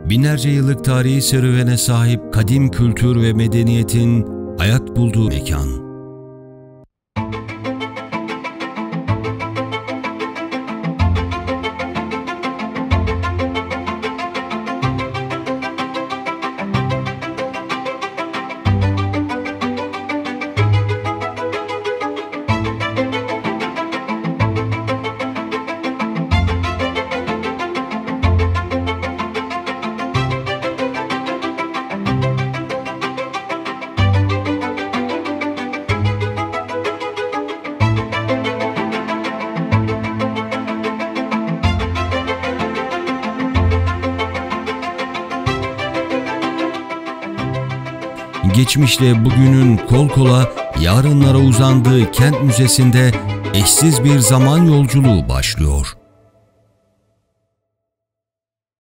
Binlerce yıllık tarihi serüvene sahip kadim kültür ve medeniyetin hayat bulduğu mekan. Geçmişle bugünün kol kola, yarınlara uzandığı Kent Müzesi'nde eşsiz bir zaman yolculuğu başlıyor.